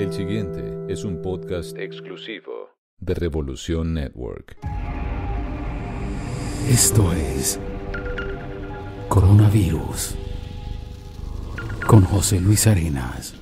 El siguiente es un podcast exclusivo de Revolución Network. Esto es Coronavirus con José Luis Arenas.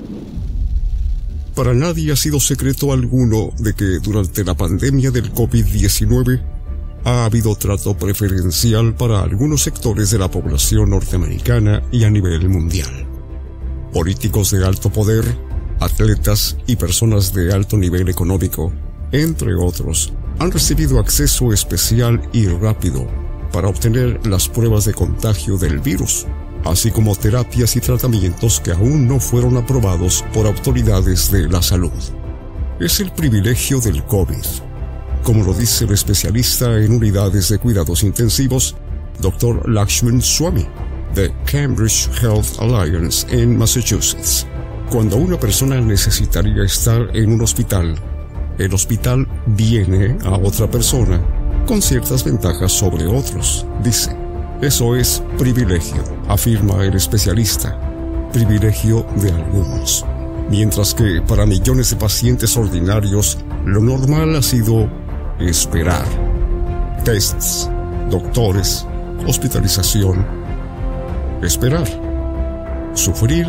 Para nadie ha sido secreto alguno de que durante la pandemia del COVID-19 ha habido trato preferencial para algunos sectores de la población norteamericana y a nivel mundial. Políticos de alto poder, atletas y personas de alto nivel económico, entre otros, han recibido acceso especial y rápido para obtener las pruebas de contagio del virus, así como terapias y tratamientos que aún no fueron aprobados por autoridades de la salud. Es el privilegio del COVID, como lo dice el especialista en unidades de cuidados intensivos, Dr. Lakshman Swamy, de Cambridge Health Alliance en Massachusetts. Cuando una persona necesitaría estar en un hospital, el hospital viene a otra persona con ciertas ventajas sobre otros, dice. Eso es privilegio, afirma el especialista, privilegio de algunos. Mientras que para millones de pacientes ordinarios, lo normal ha sido esperar. Tests, doctores, hospitalización, esperar, sufrir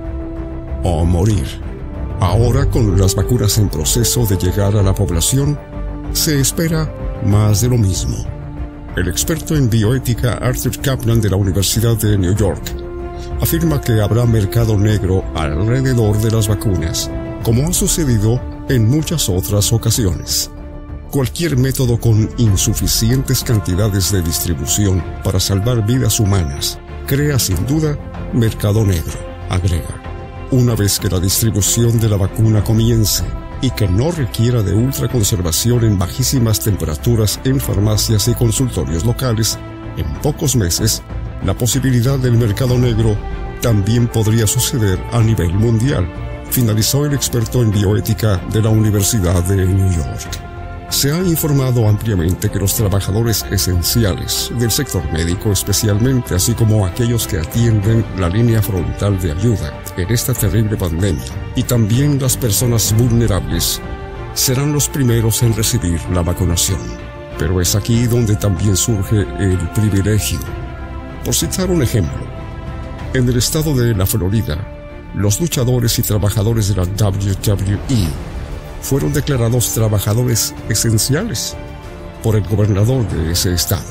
o morir. Ahora, con las vacunas en proceso de llegar a la población, se espera más de lo mismo. El experto en bioética Arthur Kaplan de la Universidad de New York afirma que habrá mercado negro alrededor de las vacunas, como ha sucedido en muchas otras ocasiones. Cualquier método con insuficientes cantidades de distribución para salvar vidas humanas crea sin duda mercado negro, agrega. Una vez que la distribución de la vacuna comience y que no requiera de ultraconservación en bajísimas temperaturas en farmacias y consultorios locales, en pocos meses, la posibilidad del mercado negro también podría suceder a nivel mundial, finalizó el experto en bioética de la Universidad de New York. Se ha informado ampliamente que los trabajadores esenciales del sector médico especialmente, así como aquellos que atienden la línea frontal de ayuda en esta terrible pandemia, y también las personas vulnerables, serán los primeros en recibir la vacunación. Pero es aquí donde también surge el privilegio. Por citar un ejemplo, en el estado de la Florida, los luchadores y trabajadores de la WWE fueron declarados trabajadores esenciales por el gobernador de ese estado.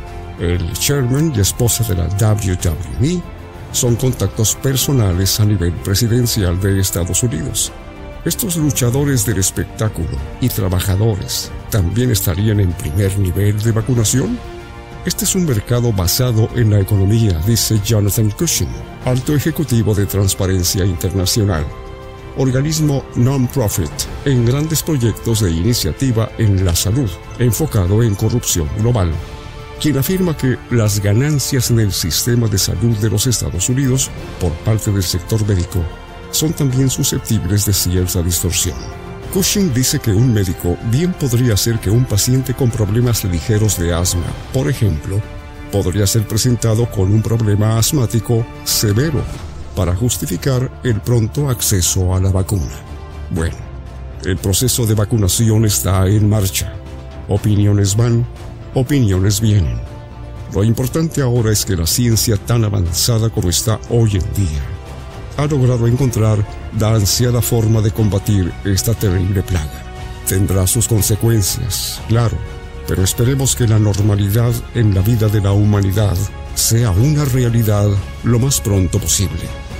El chairman y esposa de la WWE son contactos personales a nivel presidencial de Estados Unidos. Estos luchadores del espectáculo y trabajadores también estarían en primer nivel de vacunación. Este es un mercado basado en la economía, dice Jonathan Cushing, alto ejecutivo de Transparencia Internacional, organismo non-profit en grandes proyectos de iniciativa en la salud, enfocado en corrupción global, quien afirma que las ganancias en el sistema de salud de los Estados Unidos por parte del sector médico son también susceptibles de cierta distorsión. Cushing dice que un médico bien podría hacer que un paciente con problemas ligeros de asma, por ejemplo, podría ser presentado con un problema asmático severo para justificar el pronto acceso a la vacuna. Bueno, el proceso de vacunación está en marcha. Opiniones van, opiniones vienen. Lo importante ahora es que la ciencia tan avanzada como está hoy en día ha logrado encontrar la ansiada forma de combatir esta terrible plaga. Tendrá sus consecuencias, claro, pero esperemos que la normalidad en la vida de la humanidad sea una realidad lo más pronto posible.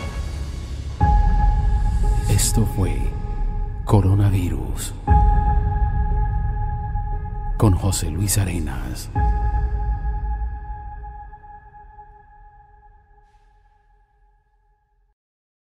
Esto fue Coronavirus con José Luis Arenas.